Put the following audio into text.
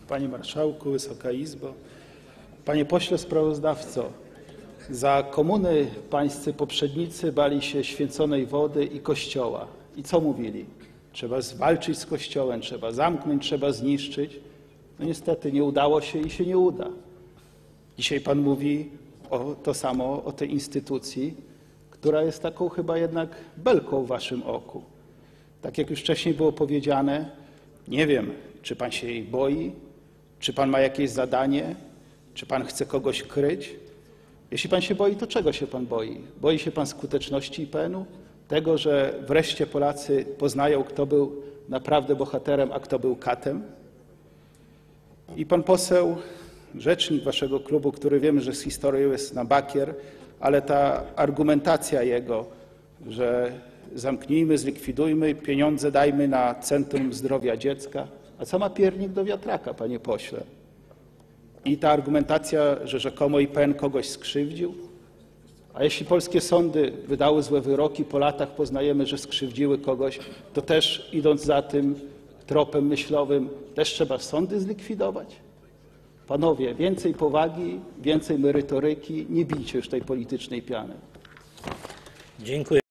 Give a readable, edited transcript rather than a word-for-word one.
Panie Marszałku, Wysoka Izbo, Panie Pośle Sprawozdawco, za komuny pańscy poprzednicy bali się święconej wody i Kościoła. I co mówili? Trzeba zwalczyć z Kościołem, trzeba zamknąć, trzeba zniszczyć. No niestety nie udało się i się nie uda. Dzisiaj pan mówi to samo o tej instytucji, która jest taką chyba jednak belką w waszym oku. Tak jak już wcześniej było powiedziane, nie wiem, czy pan się jej boi, czy pan ma jakieś zadanie, czy pan chce kogoś kryć. Jeśli pan się boi, to czego się pan boi? Boi się pan skuteczności IPN-u? Tego, że wreszcie Polacy poznają, kto był naprawdę bohaterem, a kto był katem? I pan poseł, rzecznik waszego klubu, który wiemy, że z historią jest na bakier, ale ta argumentacja jego, że zamknijmy, zlikwidujmy i pieniądze dajmy na Centrum Zdrowia Dziecka. A co ma piernik do wiatraka, panie pośle? I ta argumentacja, że rzekomo IPN kogoś skrzywdził? A jeśli polskie sądy wydały złe wyroki, po latach poznajemy, że skrzywdziły kogoś, to też idąc za tym tropem myślowym, też trzeba sądy zlikwidować? Panowie, więcej powagi, więcej merytoryki, nie bijcie już tej politycznej piany. Dziękuję.